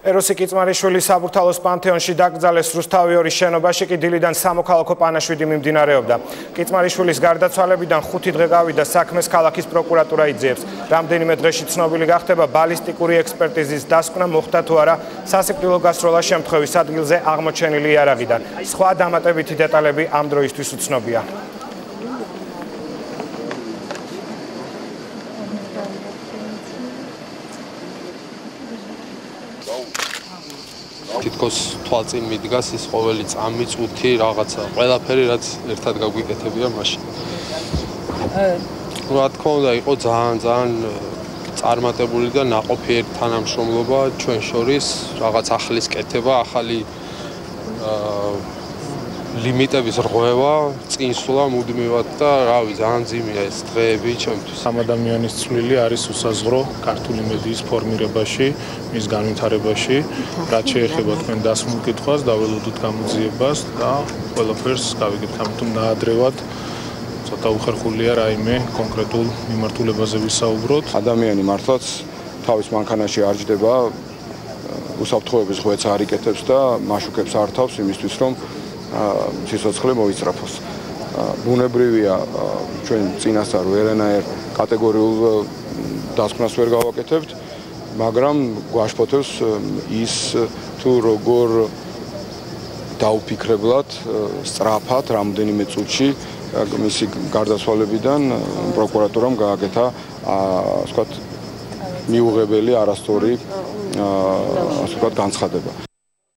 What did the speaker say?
ეროსი კიწმარიშვილის საბურთალოს პანთეონში დაკრძალეს რუსთავი 2 შენობაში კი დილიდან სამოქალაქო პანაშვიდი მიმდინარეობდა. კიწმარიშვილის გარდაცვალებიდან 5 დღე გავიდა საქმეს ქალაქის პროკურატურა იძიებს. რამდენიმე დღეში ცნობილი გახდება ბალისტიკური ექსპერტიზის დასკვნა მოხდა თუ არა სასიკვდილო გასროლა შემთხვევის ადგილზე აღმოჩენილი იარაღიდან. სხვა დამატებითი დეტალები ამ დროისთვის უცნობია. თითქოს თვალწინ მიდგას ის ყოველი წამი, წუთი, რაღაცა, ყველაფერი რაც ერთად გაგვიკეთებია მაშინ. რა თქმა უნდა, იყო ძალიან წარმატებული და ნაყოფიერი თანამშრომლობა ჩვენ შორის, რაღაც ახლის კეთება, ახალი ლიმიტების რღვევა, წინსვლა მუდმივად და რავი, ძალიან ძიმია ეს დღეები ჩემთვის. ამ ადამიანის წვლილი არის უსაზღვრო ქართული მედიის ფორმირებაში, მის განვითარებაში, რაც შეეხება თქვენ დასმულ კითხვას, დაველოდოთ გამოძიებას და ყველაფერს გავიგებთ, ამიტომ ნაადრევად ცოტა უხერხულია რაიმე კონკრეტულ მიმართულებაზე ვისაუბროთ. ადამიანი მართლაც თავის მანქანაში არ ჯდება, უსაფრთხოების ღვეც არ იკეთებს და მაშუქებს არ თავს იმისთვის, რომ სიცოცხლე მოისწრაფოს. ბუნებრივია ჩვენ წინასწარ ვერანაირ კატეგორიულ დასკვნას ვერ გავაკეთებთ, მაგრამ გვაშფოთებს ის თუ როგორ დაუფიქრებლად, სწრაფად, რამდენიმე წუთში მისი გარდაცვალებიდან პროკურატურამ გააკეთა, ასე ვთქვათ, მიუღებელი არასწორი, ასე ვთქვათ, განცხადება.